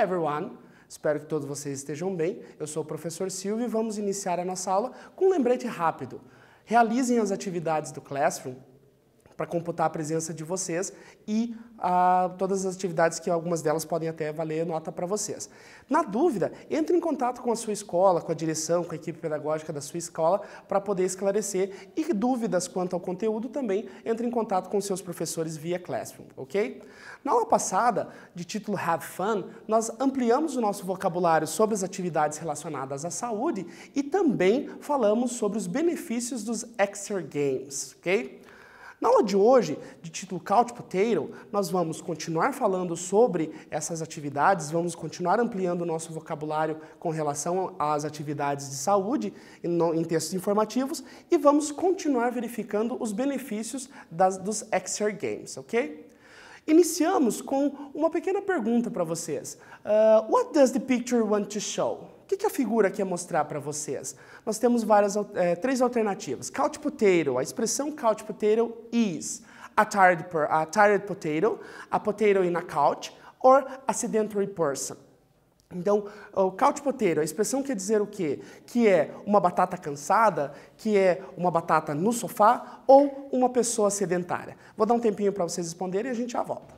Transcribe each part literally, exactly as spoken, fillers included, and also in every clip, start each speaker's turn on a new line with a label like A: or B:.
A: everyone! Espero que todos vocês estejam bem. Eu sou o professor Silvio e vamos iniciar a nossa aula com um lembrete rápido. Realizem as atividades do Classroom para computar a presença de vocês e ah, todas as atividades que algumas delas podem até valer nota para vocês. Na dúvida, entre em contato com a sua escola, com a direção, com a equipe pedagógica da sua escola para poder esclarecer, e dúvidas quanto ao conteúdo também, entre em contato com seus professores via Classroom, ok? Na aula passada, de título Have Fun, nós ampliamos o nosso vocabulário sobre as atividades relacionadas à saúde e também falamos sobre os benefícios dos Extra Games, ok? Na aula de hoje, de título Couch Potato, nós vamos continuar falando sobre essas atividades, vamos continuar ampliando o nosso vocabulário com relação às atividades de saúde em textos informativos e vamos continuar verificando os benefícios das, dos Extra Games, ok? Iniciamos com uma pequena pergunta para vocês. Uh, what does the picture want to show? O que, que a figura quer mostrar para vocês? Nós temos várias, é, três alternativas. Couch potato, a expressão couch potato is a tired, per, a tired potato, a potato in a couch, or a sedentary person. Então, o couch potato, a expressão quer dizer o quê? Que é uma batata cansada, que é uma batata no sofá ou uma pessoa sedentária. Vou dar um tempinho para vocês responderem e a gente já volta.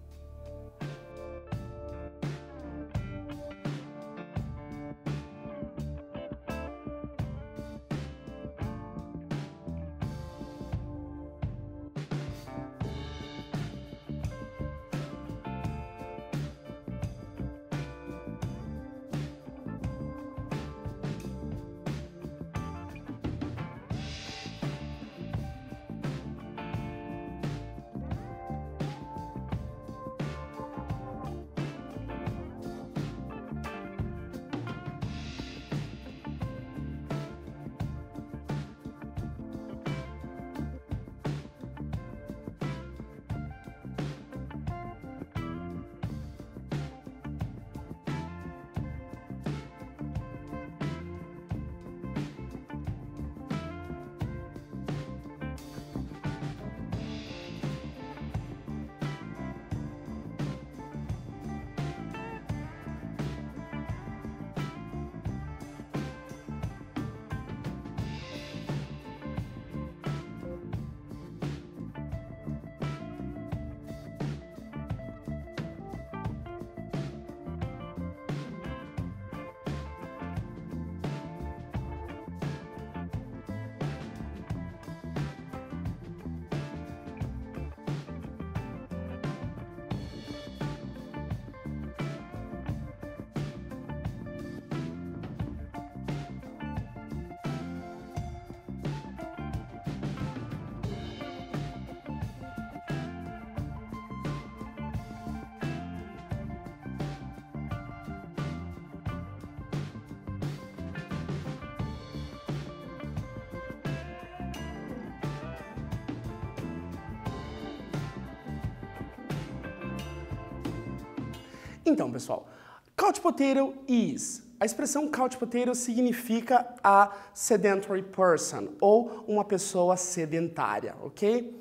A: Então, pessoal, couch potato is. A expressão couch potato significa a sedentary person, ou uma pessoa sedentária, ok?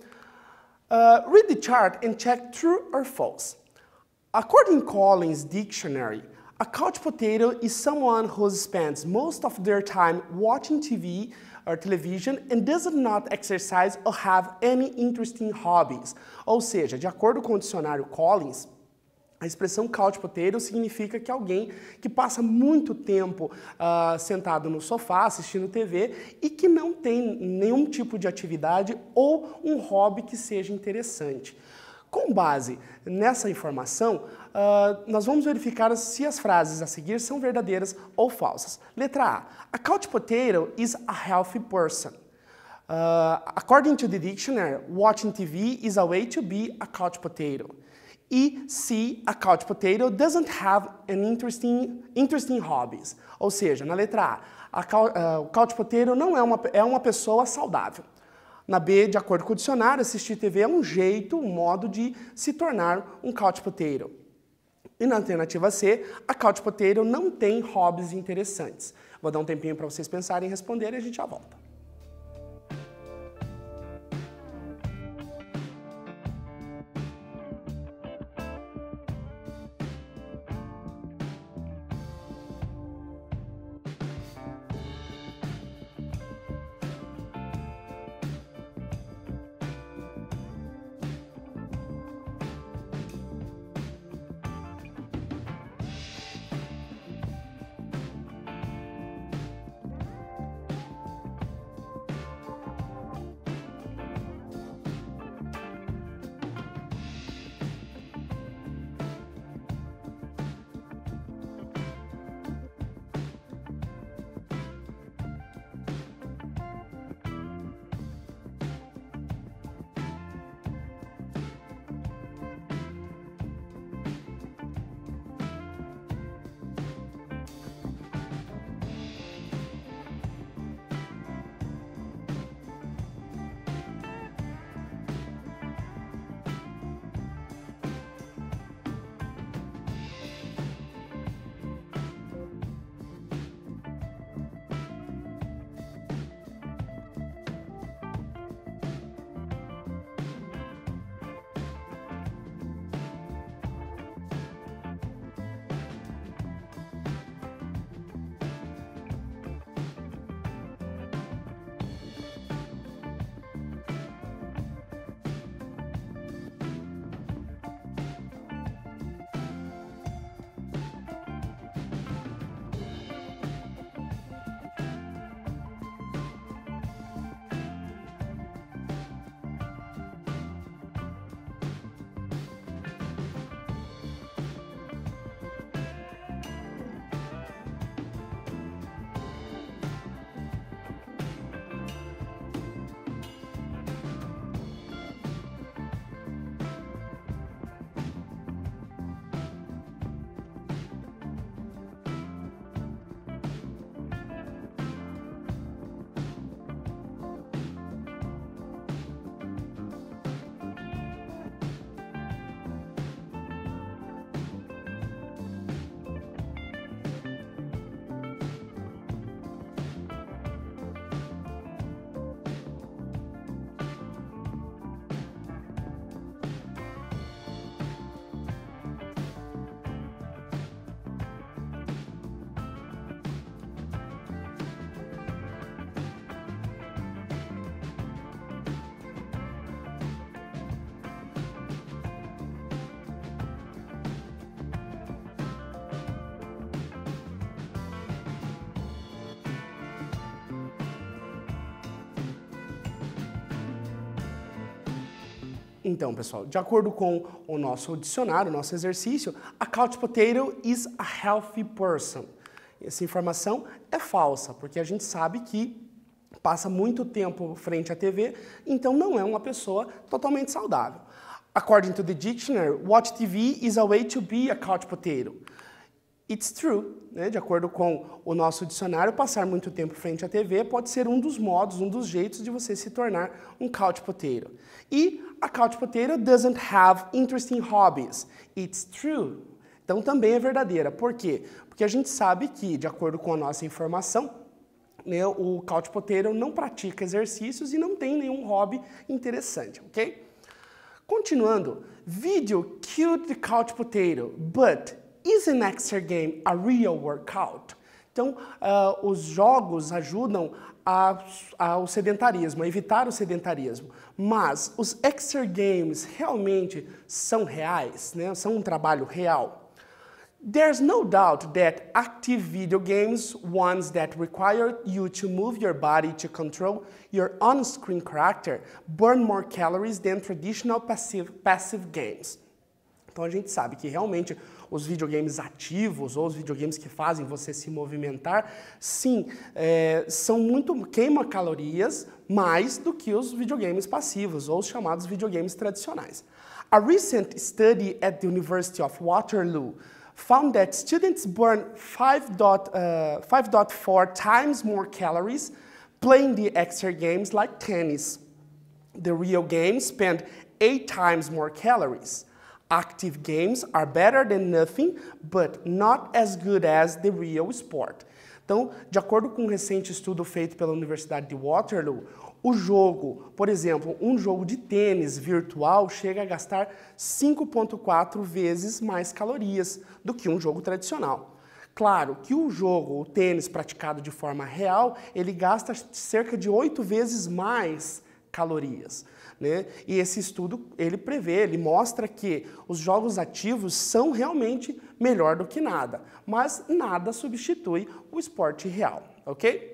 A: Uh, read the chart and check true or false. According to Collins Dictionary, a couch potato is someone who spends most of their time watching T V or television and does not exercise or have any interesting hobbies. Ou seja, de acordo com o dicionário Collins, a expressão couch potato significa que alguém que passa muito tempo uh, sentado no sofá assistindo T V e que não tem nenhum tipo de atividade ou um hobby que seja interessante. Com base nessa informação, uh, nós vamos verificar se as frases a seguir são verdadeiras ou falsas. Letra A. A couch potato is a healthy person. Uh, according to the dictionary, watching T V is a way to be a couch potato. E C, a couch potato doesn't have an interesting, interesting hobbies. Ou seja, na letra A, a uh, o couch potato não é uma, é uma pessoa saudável. Na B, de acordo com o dicionário, assistir T V é um jeito, um modo de se tornar um couch potato. E na alternativa C, a couch potato não tem hobbies interessantes. Vou dar um tempinho para vocês pensarem e responderem e a gente já volta. Então, pessoal, de acordo com o nosso dicionário, o nosso exercício, a couch potato is a healthy person. Essa informação é falsa, porque a gente sabe que passa muito tempo frente à T V, então não é uma pessoa totalmente saudável. According to the dictionary, watch T V is a way to be a couch potato. It's true, né? De acordo com o nosso dicionário, passar muito tempo frente à T V pode ser um dos modos, um dos jeitos de você se tornar um couch potato. E a couch potato doesn't have interesting hobbies. It's true. Então também é verdadeira. Por quê? Porque a gente sabe que, de acordo com a nossa informação, né, o couch potato não pratica exercícios e não tem nenhum hobby interessante, ok? Continuando, video killed the couch potato, but is an extra game a real workout? Então, uh, os jogos ajudam a, ao sedentarismo, a evitar o sedentarismo. Mas os extra games realmente são reais, né? São um trabalho real. There's no doubt that active video games, ones that require you to move your body to control your on-screen character, burn more calories than traditional passive, passive games. Então a gente sabe que realmente os videogames ativos ou os videogames que fazem você se movimentar, sim, é, são muito, queimam calorias mais do que os videogames passivos ou os chamados videogames tradicionais. A recent study at the University of Waterloo found that students burn five point four times more calories playing the extra games like tennis. The real games spend eight times more calories. Active games are better than nothing, but not as good as the real sport. Então, de acordo com um recente estudo feito pela Universidade de Waterloo, o jogo, por exemplo, um jogo de tênis virtual chega a gastar cinco vírgula quatro vezes mais calorias do que um jogo tradicional. Claro que o jogo, o tênis praticado de forma real, ele gasta cerca de oito vezes mais calorias, né? E esse estudo, ele prevê, ele mostra que os jogos ativos são realmente melhor do que nada, mas nada substitui o esporte real, ok?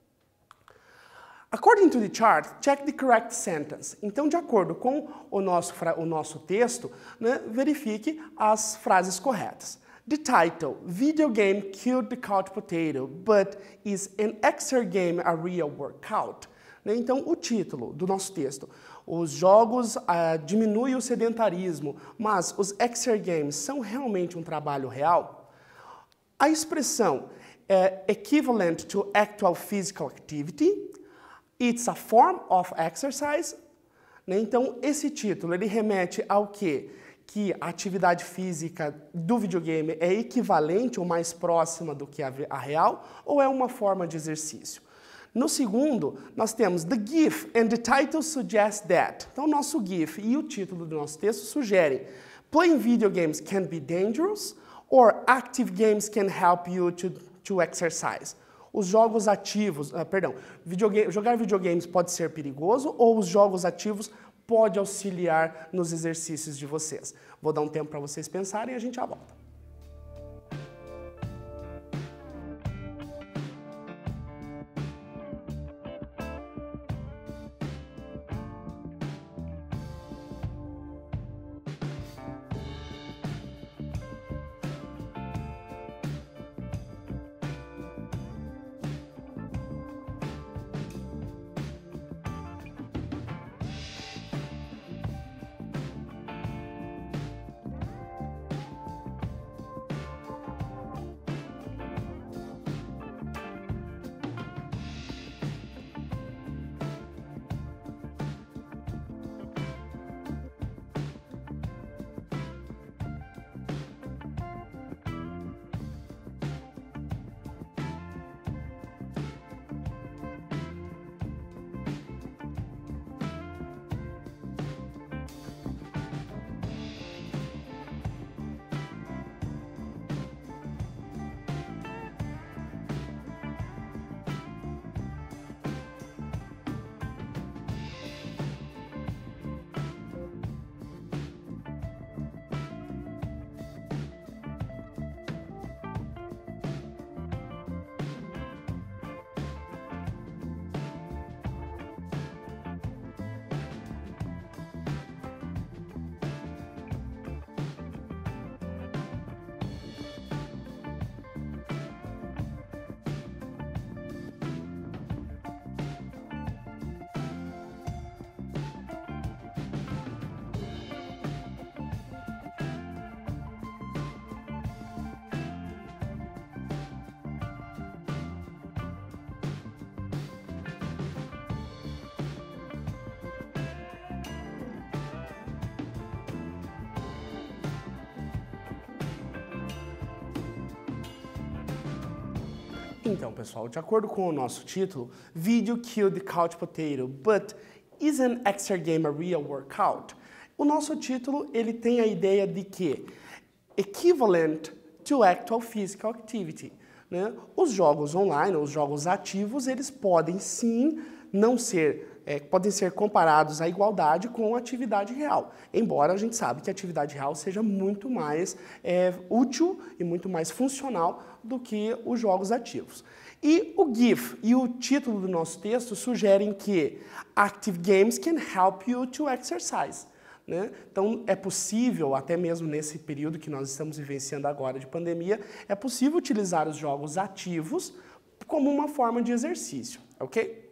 A: According to the chart, check the correct sentence. Então, de acordo com o nosso, o nosso texto, né, verifique as frases corretas. The title, video game killed the couch potato, but is an extra game a real workout? Então, o título do nosso texto, os jogos uh, diminuem o sedentarismo, mas os extra games são realmente um trabalho real? A expressão uh, equivalent to actual physical activity, it's a form of exercise, né? Então, esse título, ele remete ao quê? Que a atividade física do videogame é equivalente ou mais próxima do que a, a real, ou é uma forma de exercício? No segundo, nós temos the GIF and the title suggest that. Então, o nosso GIF e o título do nosso texto sugerem playing video games can be dangerous or active games can help you to, to exercise. Os jogos ativos, uh, perdão, videogame, jogar videogames pode ser perigoso ou os jogos ativos podem auxiliar nos exercícios de vocês? Vou dar um tempo para vocês pensarem e a gente já volta. Então, pessoal, de acordo com o nosso título, Video Killed the Couch Potato, but is an exergame a real workout? O nosso título, ele tem a ideia de que equivalent to actual physical activity, né? Os jogos online, os jogos ativos, eles podem sim não ser, é, podem ser comparados à igualdade com a atividade real, embora a gente sabe que a atividade real seja muito mais é, útil e muito mais funcional do que os jogos ativos. E o GIF e o título do nosso texto sugerem que active games can help you to exercise. Né? Então, é possível, até mesmo nesse período que nós estamos vivenciando agora de pandemia, é possível utilizar os jogos ativos como uma forma de exercício, ok?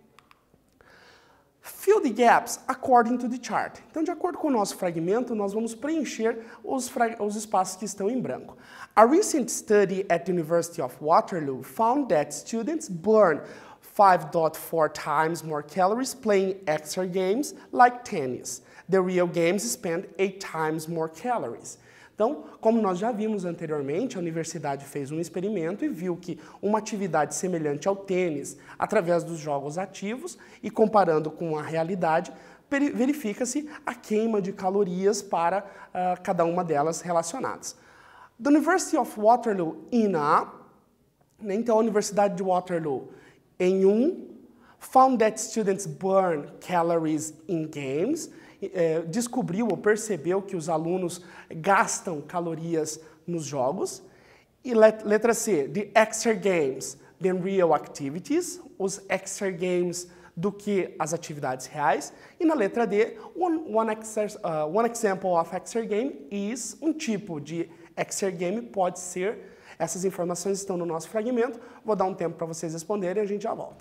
A: Fill the gaps according to the chart. Então, de acordo com o nosso fragmento, nós vamos preencher os, os espaços que estão em branco. A recent study at the University of Waterloo found that students burn five point four times more calories playing extra games like tennis. The real games spend eight times more calories. Então, como nós já vimos anteriormente, a universidade fez um experimento e viu que uma atividade semelhante ao tênis, através dos jogos ativos e comparando com a realidade, verifica-se a queima de calorias para uh, cada uma delas relacionadas. The University of Waterloo in a, né, então a Universidade de Waterloo em um, found that students burn calories in games, É, descobriu ou percebeu que os alunos gastam calorias nos jogos. E let, letra C, the extra games than real activities, os extra games do que as atividades reais. E na letra D, one, one, exer, uh, one example of extra game is, um tipo de extra game pode ser. Essas informações estão no nosso fragmento. Vou dar um tempo para vocês responderem e a gente já volta.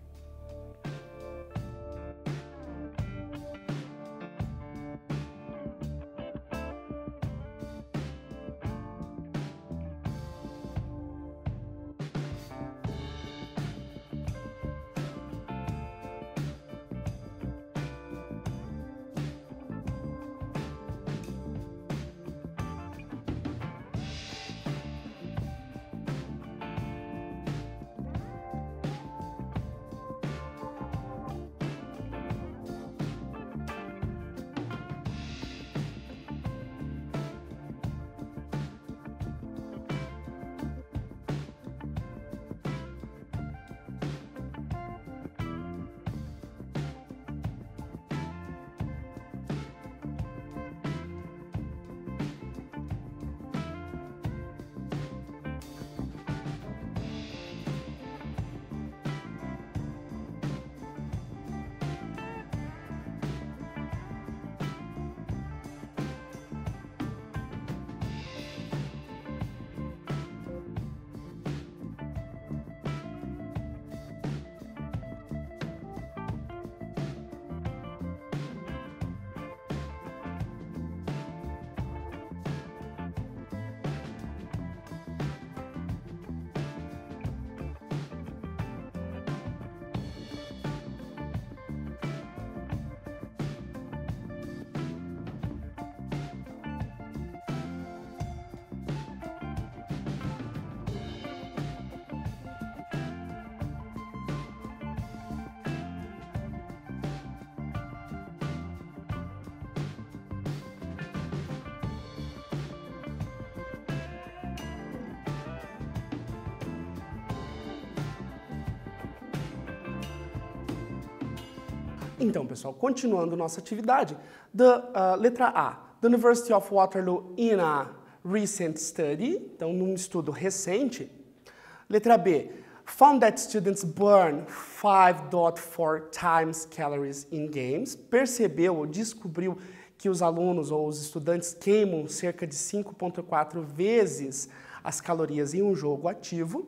A: Então, pessoal, continuando nossa atividade, the, uh, letra A, the University of Waterloo in a recent study, então num estudo recente. Letra B, found that students burn five point four times calories in games, percebeu ou descobriu que os alunos ou os estudantes queimam cerca de cinco vírgula quatro vezes as calorias em um jogo ativo.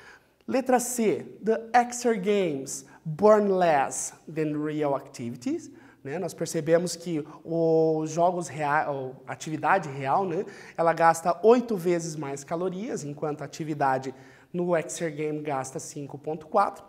A: Letra C, the extra games burn less than real activities. Né? Nós percebemos que os jogos reais, a atividade real, né, ela gasta oito vezes mais calorias, enquanto a atividade no extra game gasta cinco vírgula quatro.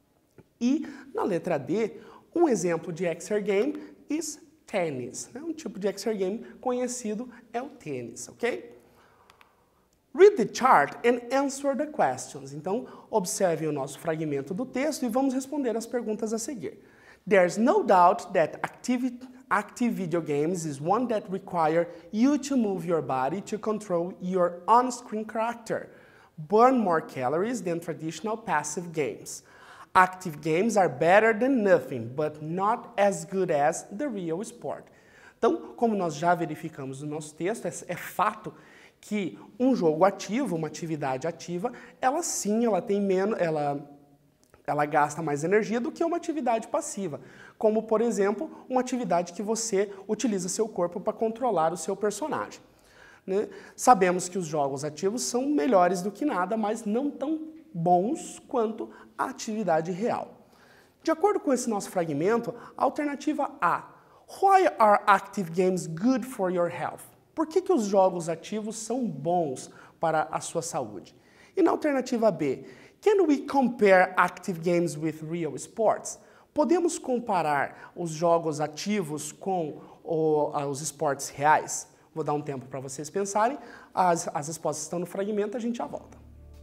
A: E na letra D, um exemplo de extra game is tennis. Né? Um tipo de extra game conhecido é o tênis, ok? Read the chart and answer the questions. Então, observem o nosso fragmento do texto e vamos responder as perguntas a seguir. There's no doubt that active, active video games is one that require you to move your body to control your on-screen character, burn more calories than traditional passive games. Active games are better than nothing, but not as good as the real sport. Então, como nós já verificamos no nosso texto, é, é fato que um jogo ativo, uma atividade ativa, ela sim, ela tem menos, ela, ela gasta mais energia do que uma atividade passiva, como, por exemplo, uma atividade que você utiliza seu corpo para controlar o seu personagem. Né? Sabemos que os jogos ativos são melhores do que nada, mas não tão bons quanto a atividade real. De acordo com esse nosso fragmento, a alternativa A. Why are active games good for your health? Por que que os jogos ativos são bons para a sua saúde? E na alternativa B, can we compare active games with real sports? Podemos comparar os jogos ativos com o, os esportes reais? Vou dar um tempo para vocês pensarem. As, as respostas estão no fragmento, a gente já volta.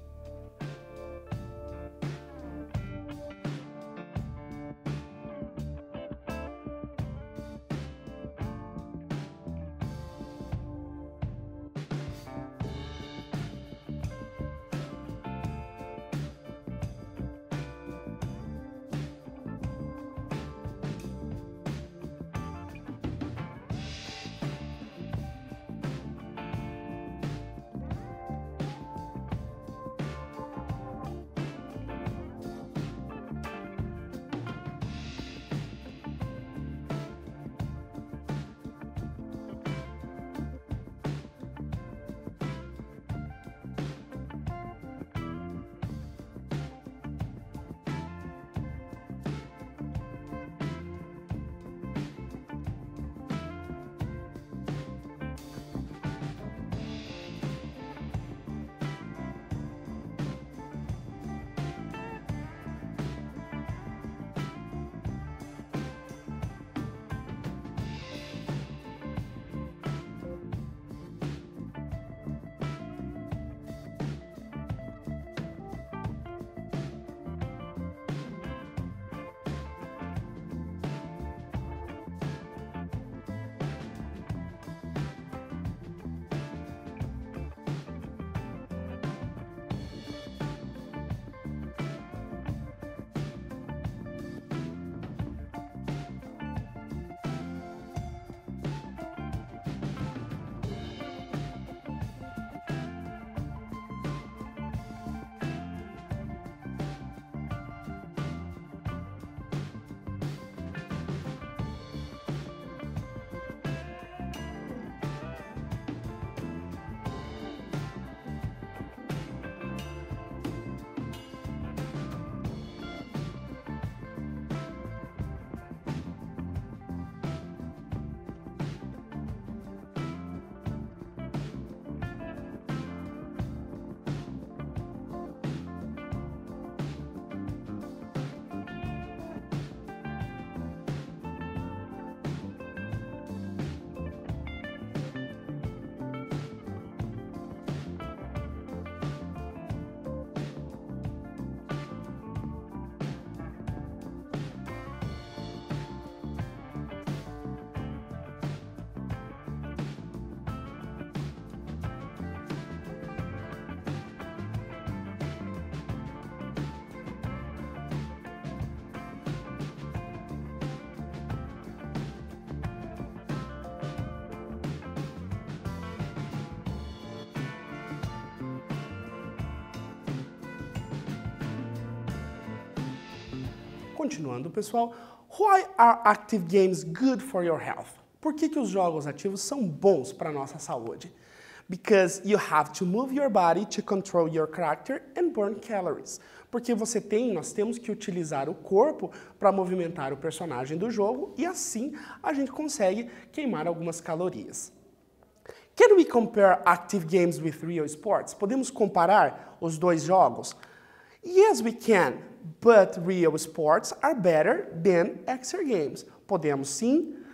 A: Continuando, pessoal, why are active games good for your health? Por que que os jogos ativos são bons para a nossa saúde? Because you have to move your body to control your character and burn calories. Porque você tem, nós temos que utilizar o corpo para movimentar o personagem do jogo e assim a gente consegue queimar algumas calorias. Can we compare active games with real sports? Podemos comparar os dois jogos? Yes, we can, but real sports are better than exer games. Podemos sim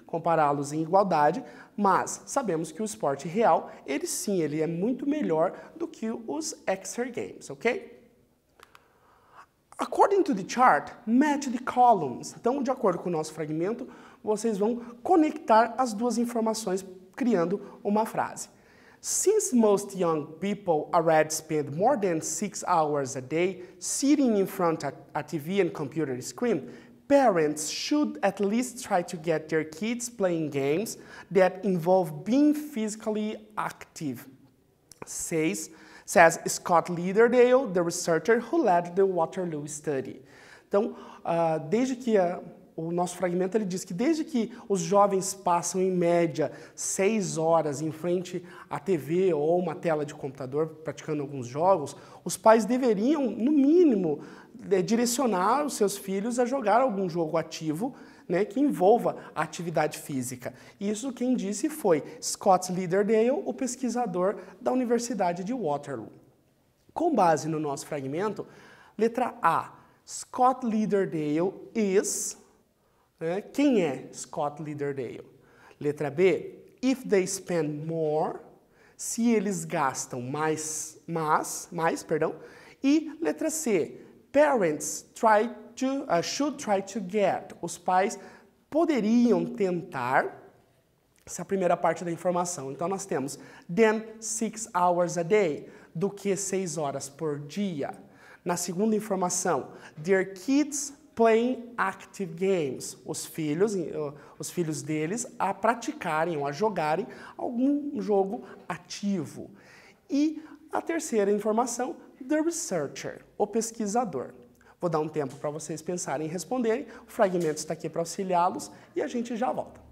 A: compará-los em igualdade, mas sabemos que o esporte real, ele sim, ele é muito melhor do que os Exer Games, ok? According to the chart, match the columns. Então, de acordo com o nosso fragmento, vocês vão conectar as duas informações, criando uma frase. Since most young people already spend more than six hours a day sitting in front of a T V and computer screen, parents should at least try to get their kids playing games that involve being physically active, says, says Scott Leaderdale, the researcher who led the Waterloo study. Então, uh, desde que a O nosso fragmento ele diz que desde que os jovens passam em média seis horas em frente à T V ou uma tela de computador praticando alguns jogos, os pais deveriam, no mínimo, direcionar os seus filhos a jogar algum jogo ativo, né, que envolva a atividade física. Isso quem disse foi Scott Leaderdale, o pesquisador da Universidade de Waterloo. Com base no nosso fragmento, letra A, Scott Leaderdale is... Quem é Scott Leaderdale? Letra B, if they spend more, se eles gastam mais, mais, mais, perdão. E letra C, parents try to, uh, should try to get. Os pais poderiam tentar, essa é a primeira parte da informação. Então nós temos than six hours a day, do que seis horas por dia. Na segunda informação, their kids playing active games, os filhos, os filhos deles a praticarem ou a jogarem algum jogo ativo. E a terceira informação, the researcher, o pesquisador. Vou dar um tempo para vocês pensarem e responderem, o fragmento está aqui para auxiliá-los e a gente já volta.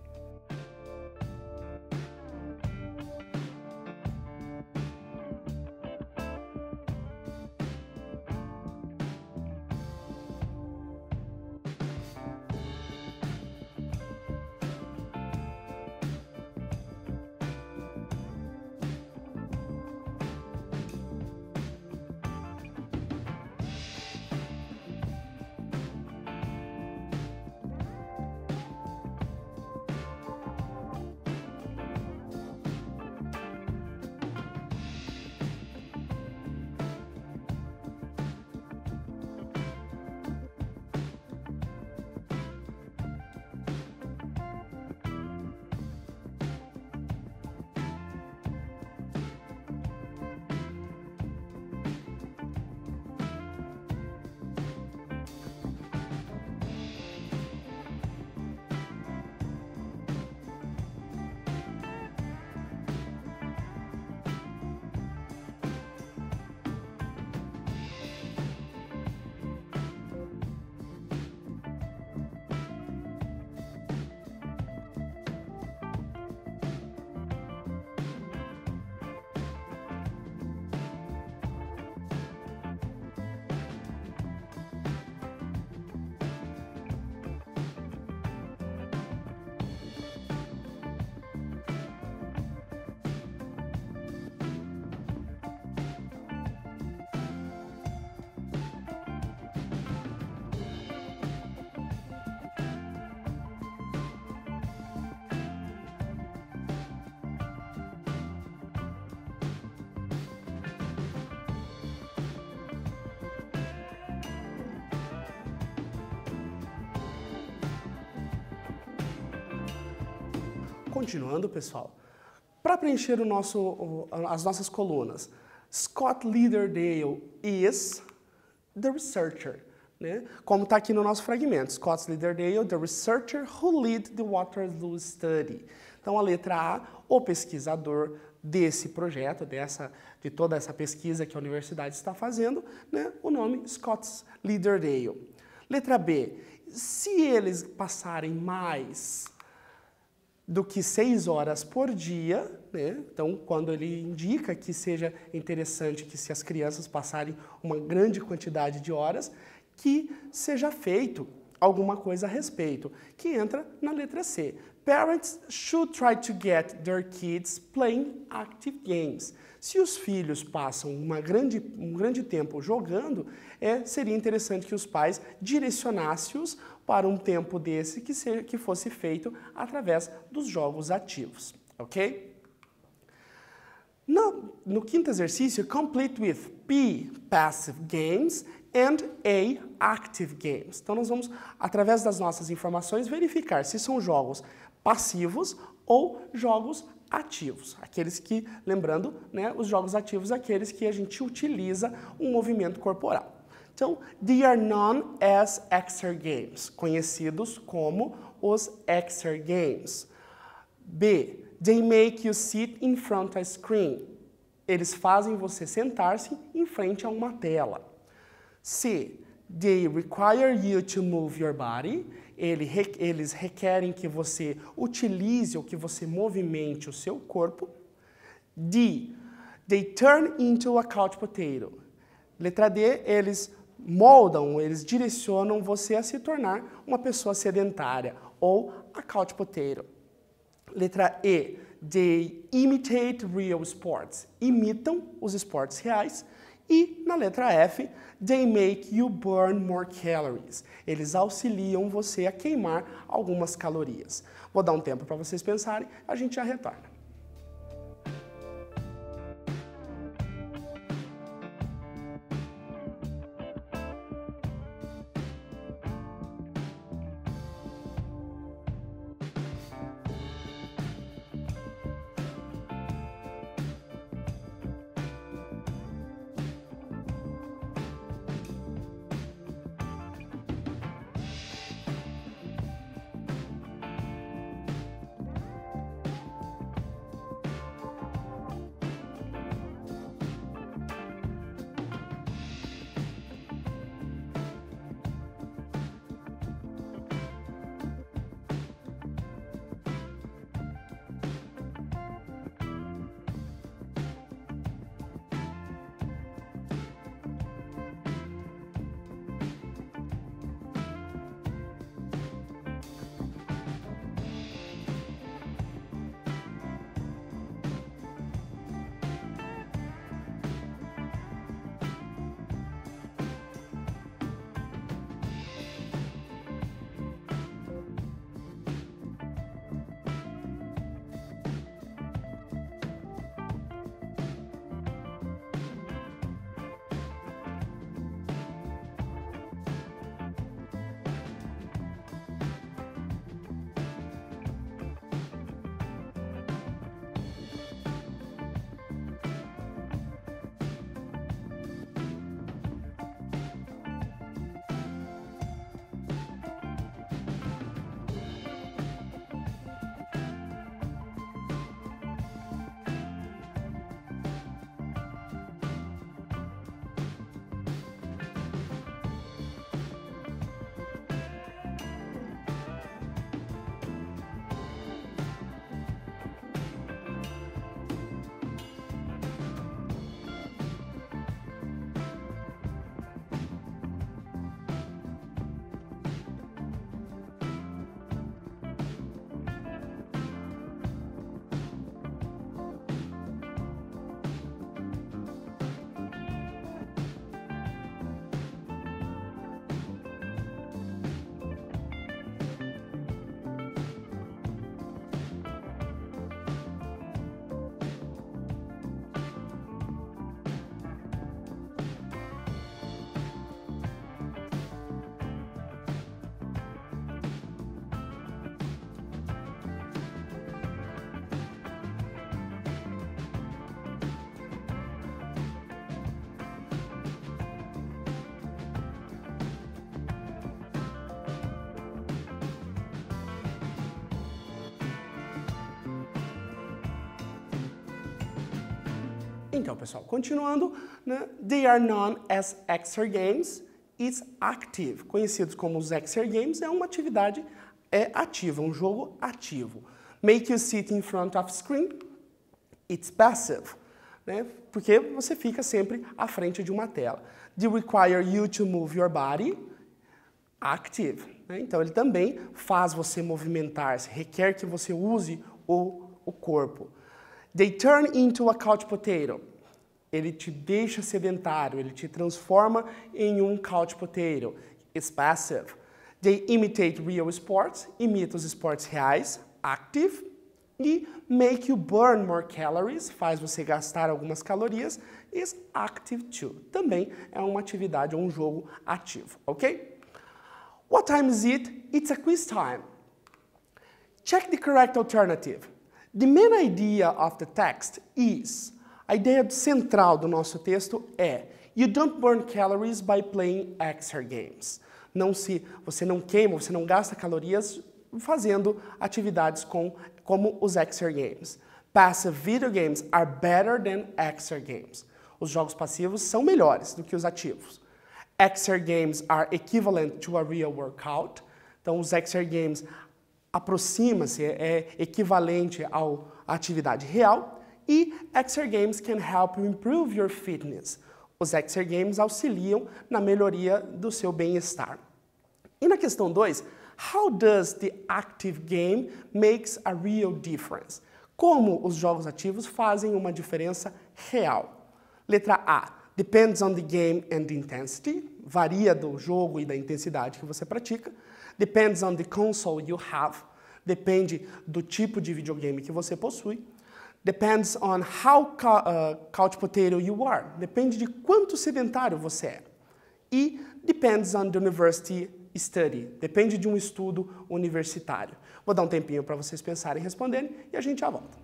A: Continuando, pessoal, para preencher o nosso, o, as nossas colunas, Scott Leaderdale is the researcher, né? Como está aqui no nosso fragmento, Scott Leaderdale, the researcher who led the Waterloo study. Então, a letra A, o pesquisador desse projeto, dessa, de toda essa pesquisa que a universidade está fazendo, né? O nome Scott Leaderdale. Letra B, se eles passarem mais do que seis horas por dia, né? Então, quando ele indica que seja interessante que se as crianças passarem uma grande quantidade de horas, que seja feito alguma coisa a respeito, que entra na letra C. Parents should try to get their kids playing active games. Se os filhos passam uma grande, um grande tempo jogando, é, seria interessante que os pais direcionassem-os para um tempo desse que, se, que fosse feito através dos jogos ativos, ok? No, no quinto exercício, complete with P, passive games, and A, active games. Então, nós vamos, através das nossas informações, verificar se são jogos passivos ou jogos ativos. Aqueles que, lembrando, né, os jogos ativos, aqueles que a gente utiliza um movimento corporal. Então, they are known as exergames, conhecidos como os exergames. B, they make you sit in front of a screen. Eles fazem você sentar-se em frente a uma tela. C, they require you to move your body. Eles requerem que você utilize ou que você movimente o seu corpo. D, they turn into a couch potato. Letra D, eles moldam, eles direcionam você a se tornar uma pessoa sedentária ou a couch potato. Letra E, they imitate real sports. Imitam os esportes reais. E na letra F, they make you burn more calories. Eles auxiliam você a queimar algumas calorias. Vou dar um tempo para vocês pensarem, a gente já retorna. Então, pessoal, continuando, né? They are known as exergames. It's active. Conhecidos como os exergames, é uma atividade é, ativa, um jogo ativo. Make you sit in front of screen. It's passive. Né? Porque você fica sempre à frente de uma tela. They require you to move your body. Active. Né? Então, ele também faz você movimentar-se, requer que você use o, o corpo. They turn into a couch potato. Ele te deixa sedentário, ele te transforma em um couch potato. It's passive. They imitate real sports, imita os esportes reais, active, e make you burn more calories, faz você gastar algumas calorias, is active too. Também é uma atividade ou um jogo ativo, ok? What time is it? It's a quiz time. Check the correct alternative. The main idea of the text is, a ideia central do nosso texto é, you don't burn calories by playing exercise games. Não se, você não queima, você não gasta calorias fazendo atividades com, como os exercise games. Passive video games are better than exercise games. Os jogos passivos são melhores do que os ativos. Exercise games are equivalent to a real workout. Então, os exercise games aproxima-se, é equivalente à atividade real. E exercise games can help you improve your fitness. Os exercise games auxiliam na melhoria do seu bem-estar. E na questão dois, how does the active game makes a real difference? Como os jogos ativos fazem uma diferença real? Letra A, depends on the game and the intensity, varia do jogo e da intensidade que você pratica. Depends on the console you have, depende do tipo de videogame que você possui. Depends on how uh, couch potato you are, depende de quanto sedentário você é. E depends on the university study, depende de um estudo universitário. Vou dar um tempinho para vocês pensarem e responderem e a gente já volta.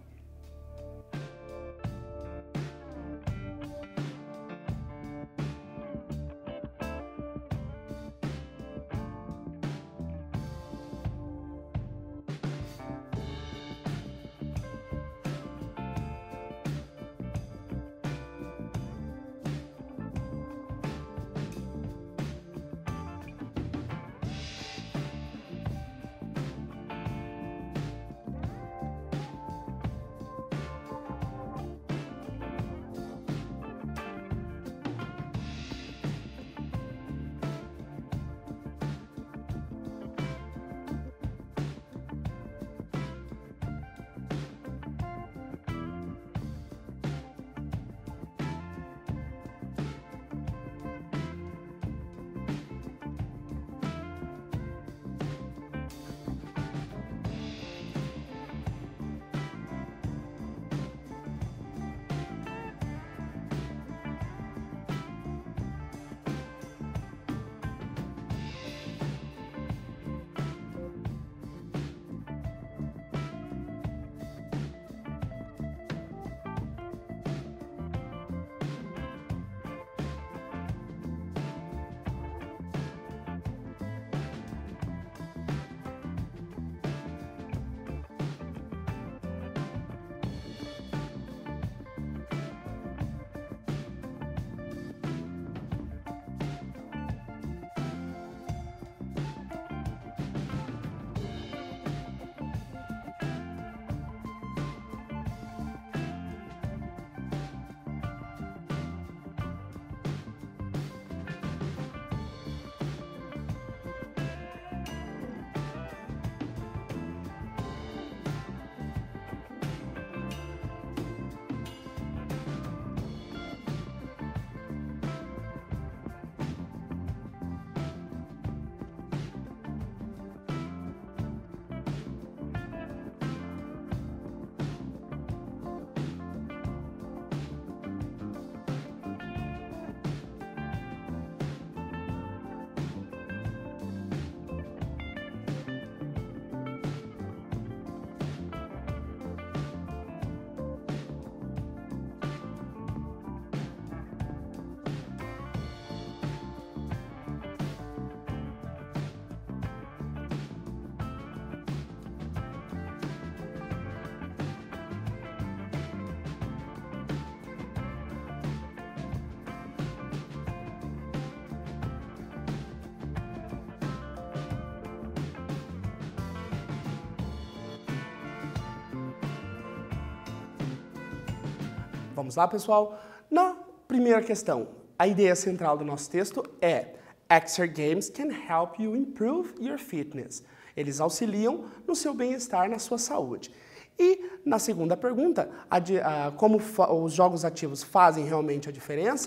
A: Vamos lá, pessoal? Na primeira questão, a ideia central do nosso texto é exercise games can help you improve your fitness. Eles auxiliam no seu bem-estar, na sua saúde. E na segunda pergunta, a de, a, como os jogos ativos fazem realmente a diferença,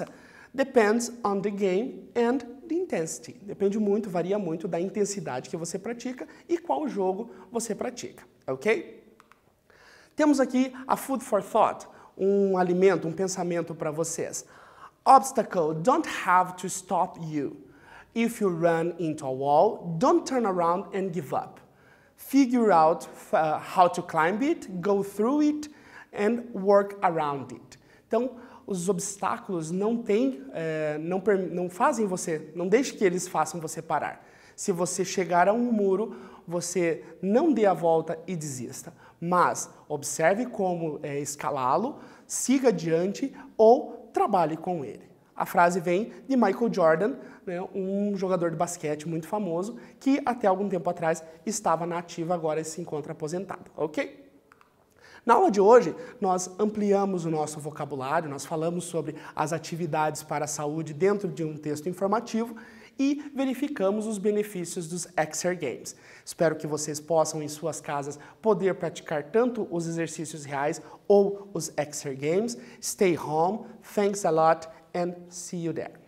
A: Depends on the game and the intensity. Depende muito, varia muito da intensidade que você pratica e qual jogo você pratica, ok? Temos aqui a food for thought, um alimento, um pensamento para vocês. Obstacle don't have to stop you. If you run into a wall, don't turn around and give up. Figure out uh, how to climb it, go through it, and work around it. Então, os obstáculos não têm, é, não, não fazem você, não deixe que eles façam você parar. Se você chegar a um muro, você não dê a volta e desista, mas observe como é, escalá-lo, siga adiante ou trabalhe com ele. A frase vem de Michael Jordan, né, um jogador de basquete muito famoso, que até algum tempo atrás estava na ativa, agora se encontra aposentado, ok? Na aula de hoje, nós ampliamos o nosso vocabulário, nós falamos sobre as atividades para a saúde dentro de um texto informativo e verificamos os benefícios dos Exer Games. Espero que vocês possam, em suas casas, poder praticar tanto os exercícios reais ou os Exer Games. Stay home, thanks a lot, and see you there.